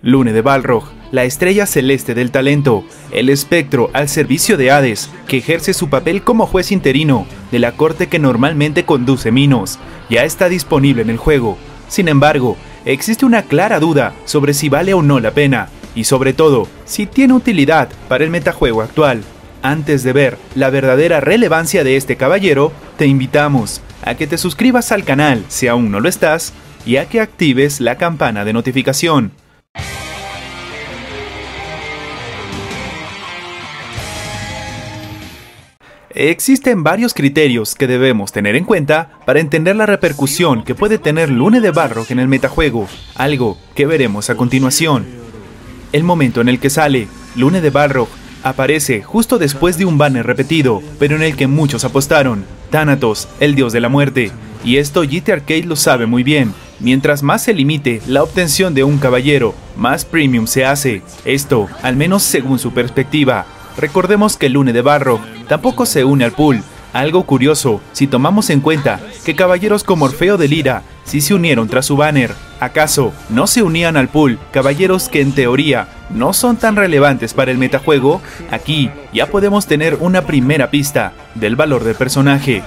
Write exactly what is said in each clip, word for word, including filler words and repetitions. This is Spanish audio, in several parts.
Lune de Balrog, la estrella celeste del talento, el espectro al servicio de Hades, que ejerce su papel como juez interino de la corte que normalmente conduce Minos, ya está disponible en el juego. Sin embargo, existe una clara duda sobre si vale o no la pena, y sobre todo, si tiene utilidad para el metajuego actual. Antes de ver la verdadera relevancia de este caballero, te invitamos a que te suscribas al canal si aún no lo estás, y a que actives la campana de notificación. Existen varios criterios que debemos tener en cuenta para entender la repercusión que puede tener Lune de Balrog en el metajuego, algo que veremos a continuación. El momento en el que sale, Lune de Balrog aparece justo después de un banner repetido, pero en el que muchos apostaron: Thanatos, el dios de la muerte, y esto G T Arcade lo sabe muy bien. Mientras más se limite la obtención de un caballero, más premium se hace, esto al menos según su perspectiva. Recordemos que Lune de Balrog tampoco se une al pool, algo curioso si tomamos en cuenta que caballeros como Orfeo de Lira sí se unieron tras su banner. ¿Acaso no se unían al pool caballeros que en teoría no son tan relevantes para el metajuego? Aquí ya podemos tener una primera pista del valor del personaje.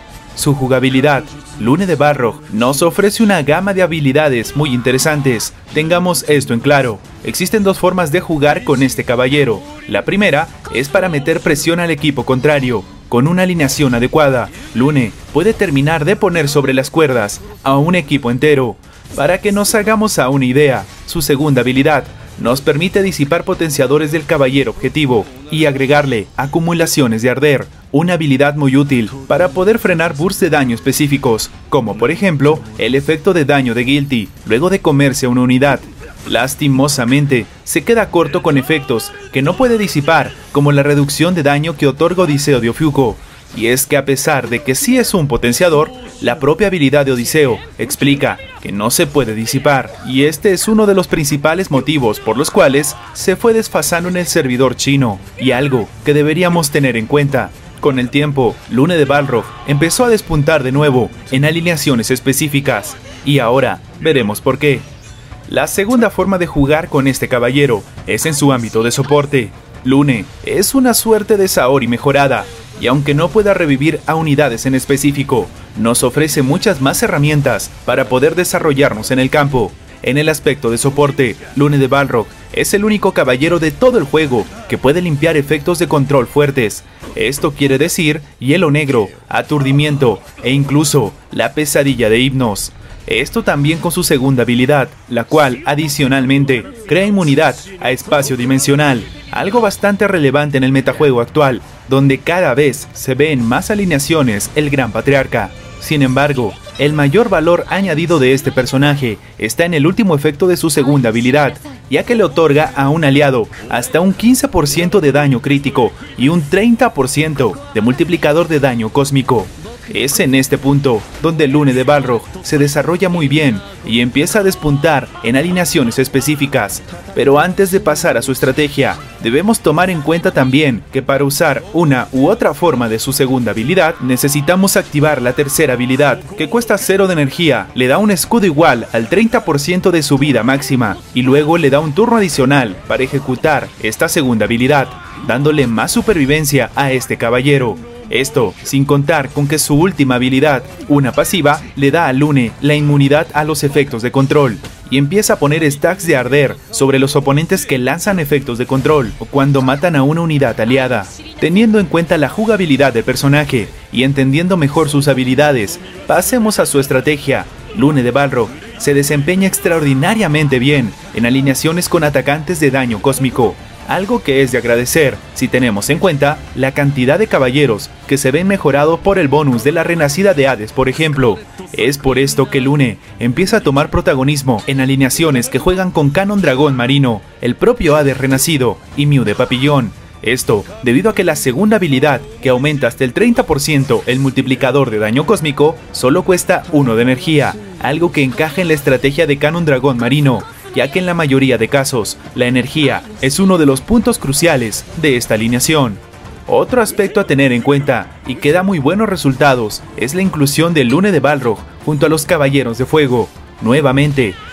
Su jugabilidad. Lune de Balrog nos ofrece una gama de habilidades muy interesantes. Tengamos esto en claro, existen dos formas de jugar con este caballero. La primera es para meter presión al equipo contrario. Con una alineación adecuada, Lune puede terminar de poner sobre las cuerdas a un equipo entero. Para que nos hagamos a una idea, su segunda habilidad nos permite disipar potenciadores del caballero objetivo y agregarle acumulaciones de arder, una habilidad muy útil para poder frenar bursts de daño específicos, como por ejemplo el efecto de daño de Guilty luego de comerse a una unidad. Lastimosamente, se queda corto con efectos que no puede disipar, como la reducción de daño que otorga Odiseo de Ofiuco. Y es que a pesar de que sí es un potenciador, la propia habilidad de Odiseo explica que no se puede disipar, y este es uno de los principales motivos por los cuales se fue desfasando en el servidor chino, y algo que deberíamos tener en cuenta. Con el tiempo, Lune de Balrog empezó a despuntar de nuevo en alineaciones específicas, y ahora veremos por qué. La segunda forma de jugar con este caballero es en su ámbito de soporte. Lune es una suerte de Saori mejorada, y aunque no pueda revivir a unidades en específico, nos ofrece muchas más herramientas para poder desarrollarnos en el campo. En el aspecto de soporte, Lune de Balrog es el único caballero de todo el juego que puede limpiar efectos de control fuertes. Esto quiere decir hielo negro, aturdimiento e incluso la pesadilla de Hipnos. Esto también con su segunda habilidad, la cual adicionalmente crea inmunidad a espacio dimensional, algo bastante relevante en el metajuego actual, donde cada vez se ve en más alineaciones el Gran Patriarca. Sin embargo, el mayor valor añadido de este personaje está en el último efecto de su segunda habilidad, ya que le otorga a un aliado hasta un quince por ciento de daño crítico y un treinta por ciento de multiplicador de daño cósmico. Es en este punto donde Lune de Balrog se desarrolla muy bien y empieza a despuntar en alineaciones específicas. Pero antes de pasar a su estrategia, debemos tomar en cuenta también que para usar una u otra forma de su segunda habilidad, necesitamos activar la tercera habilidad, que cuesta cero de energía, le da un escudo igual al treinta por ciento de su vida máxima, y luego le da un turno adicional para ejecutar esta segunda habilidad, dándole más supervivencia a este caballero. Esto sin contar con que su última habilidad, una pasiva, le da a Lune la inmunidad a los efectos de control, y empieza a poner stacks de arder sobre los oponentes que lanzan efectos de control o cuando matan a una unidad aliada. Teniendo en cuenta la jugabilidad del personaje y entendiendo mejor sus habilidades, pasemos a su estrategia. Lune de Balrog se desempeña extraordinariamente bien en alineaciones con atacantes de daño cósmico, algo que es de agradecer si tenemos en cuenta la cantidad de caballeros que se ven mejorados por el bonus de la renacida de Hades, por ejemplo. Es por esto que Lune empieza a tomar protagonismo en alineaciones que juegan con Canon Dragón Marino, el propio Hades renacido y Mew de Papillón. Esto debido a que la segunda habilidad, que aumenta hasta el treinta por ciento el multiplicador de daño cósmico, solo cuesta uno de energía, algo que encaja en la estrategia de Canon Dragón Marino, ya que en la mayoría de casos, la energía es uno de los puntos cruciales de esta alineación. Otro aspecto a tener en cuenta, y que da muy buenos resultados, es la inclusión de Lune de Balrog junto a los Caballeros de Fuego. Nuevamente,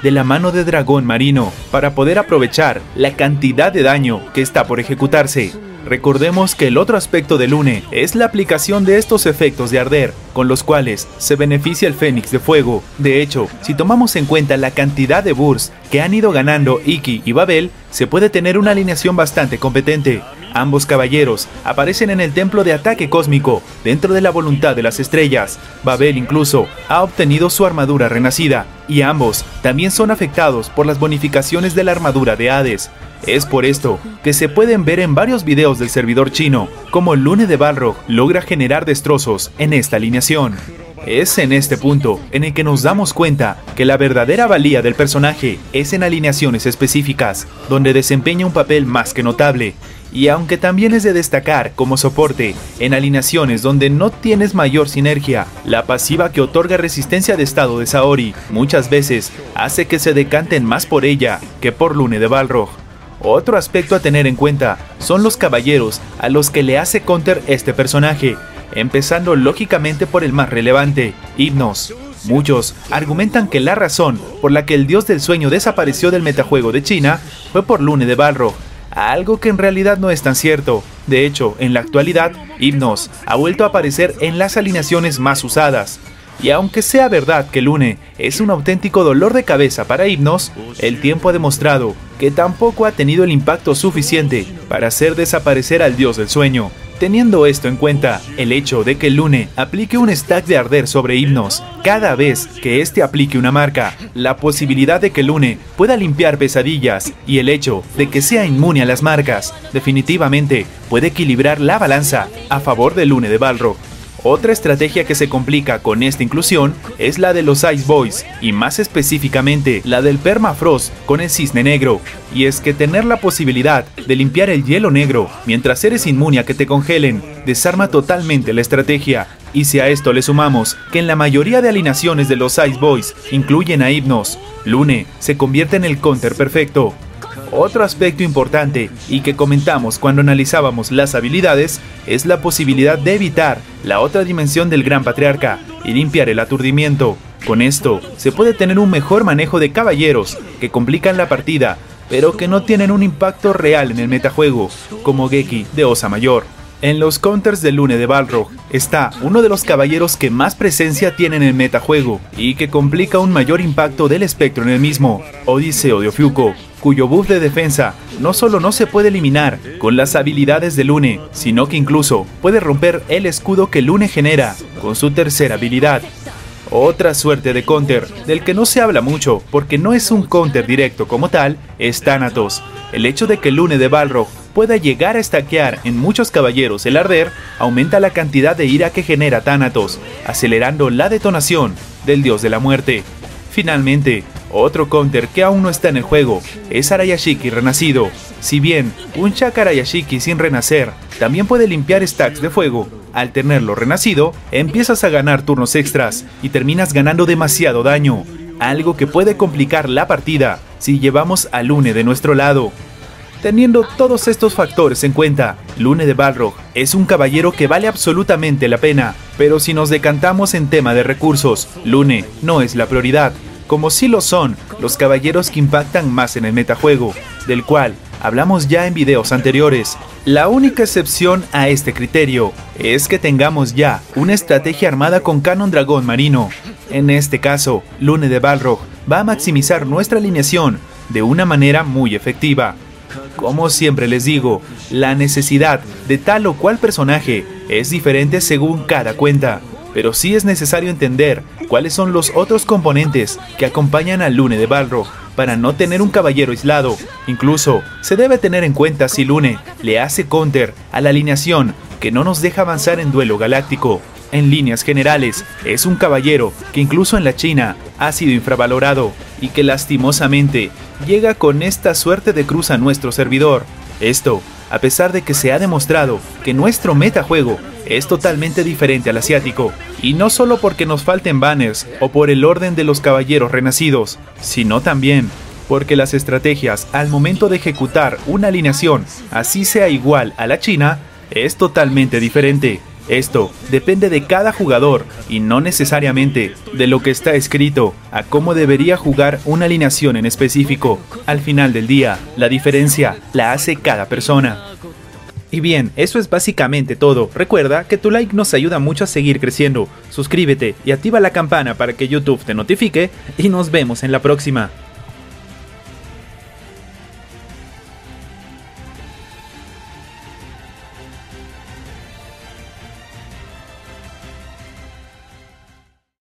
de la mano de Dragón Marino para poder aprovechar la cantidad de daño que está por ejecutarse. Recordemos que el otro aspecto de Lune es la aplicación de estos efectos de arder, con los cuales se beneficia el Fénix de Fuego. De hecho, si tomamos en cuenta la cantidad de bursts que han ido ganando Iki y Babel, se puede tener una alineación bastante competente. Ambos caballeros aparecen en el templo de ataque cósmico, dentro de la voluntad de las estrellas. Babel incluso ha obtenido su armadura renacida, y ambos también son afectados por las bonificaciones de la armadura de Hades. Es por esto que se pueden ver en varios videos del servidor chino cómo Lune de Balrog logra generar destrozos en esta alineación. Es en este punto en el que nos damos cuenta que la verdadera valía del personaje es en alineaciones específicas, donde desempeña un papel más que notable. Y aunque también es de destacar como soporte en alineaciones donde no tienes mayor sinergia, la pasiva que otorga resistencia de estado de Saori muchas veces hace que se decanten más por ella que por Lune de Balrog. Otro aspecto a tener en cuenta son los caballeros a los que le hace counter este personaje, empezando lógicamente por el más relevante, Hypnos. Muchos argumentan que la razón por la que el dios del sueño desapareció del metajuego de China fue por Lune de Balrog, algo que en realidad no es tan cierto. De hecho, en la actualidad, Hypnos ha vuelto a aparecer en las alineaciones más usadas. Y aunque sea verdad que Lune es un auténtico dolor de cabeza para Hypnos, el tiempo ha demostrado que tampoco ha tenido el impacto suficiente para hacer desaparecer al dios del sueño. Teniendo esto en cuenta, el hecho de que Lune aplique un stack de arder sobre Hypnos cada vez que éste aplique una marca, la posibilidad de que Lune pueda limpiar pesadillas y el hecho de que sea inmune a las marcas, definitivamente puede equilibrar la balanza a favor de Lune de Balrog. Otra estrategia que se complica con esta inclusión es la de los Ice Boys, y más específicamente la del Permafrost con el Cisne Negro. Y es que tener la posibilidad de limpiar el hielo negro mientras eres inmune a que te congelen desarma totalmente la estrategia. Y si a esto le sumamos que en la mayoría de alineaciones de los Ice Boys incluyen a Hypnos, Lune se convierte en el counter perfecto. Otro aspecto importante y que comentamos cuando analizábamos las habilidades es la posibilidad de evitar la otra dimensión del Gran Patriarca y limpiar el aturdimiento. Con esto se puede tener un mejor manejo de caballeros que complican la partida, pero que no tienen un impacto real en el metajuego, como Geki de Osa Mayor. En los counters de Lune de Balrog está uno de los caballeros que más presencia tiene en el metajuego y que complica un mayor impacto del espectro en el mismo, Odiseo de Ofiuco, cuyo buff de defensa no solo no se puede eliminar con las habilidades de Lune, sino que incluso puede romper el escudo que Lune genera con su tercera habilidad. Otra suerte de counter, del que no se habla mucho porque no es un counter directo como tal, es Thanatos. El hecho de que Lune de Balrog pueda llegar a stackear en muchos caballeros el arder, aumenta la cantidad de ira que genera Thanatos, acelerando la detonación del dios de la muerte. Finalmente, otro counter que aún no está en el juego es Arayashiki renacido. Si bien un Chakra Arayashiki sin renacer también puede limpiar stacks de fuego, al tenerlo renacido, empiezas a ganar turnos extras y terminas ganando demasiado daño, algo que puede complicar la partida si llevamos a Lune de nuestro lado. Teniendo todos estos factores en cuenta, Lune de Balrog es un caballero que vale absolutamente la pena, pero si nos decantamos en tema de recursos, Lune no es la prioridad, como sí lo son los caballeros que impactan más en el metajuego, del cual hablamos ya en videos anteriores. La única excepción a este criterio es que tengamos ya una estrategia armada con Canon Dragón Marino. En este caso, Lune de Balrog va a maximizar nuestra alineación de una manera muy efectiva. Como siempre les digo, la necesidad de tal o cual personaje es diferente según cada cuenta, pero sí es necesario entender cuáles son los otros componentes que acompañan a Lune de Balrog para no tener un caballero aislado. Incluso se debe tener en cuenta si Lune le hace counter a la alineación que no nos deja avanzar en duelo galáctico. En líneas generales, es un caballero que incluso en la China ha sido infravalorado y que lastimosamente llega con esta suerte de cruz a nuestro servidor. Esto, a pesar de que se ha demostrado que nuestro metajuego es totalmente diferente al asiático, y no solo porque nos falten banners o por el orden de los caballeros renacidos, sino también porque las estrategias al momento de ejecutar una alineación, así sea igual a la China, es totalmente diferente. Esto depende de cada jugador y no necesariamente de lo que está escrito a cómo debería jugar una alineación en específico. Al final del día, la diferencia la hace cada persona. Y bien, eso es básicamente todo. Recuerda que tu like nos ayuda mucho a seguir creciendo. Suscríbete y activa la campana para que YouTube te notifique y nos vemos en la próxima.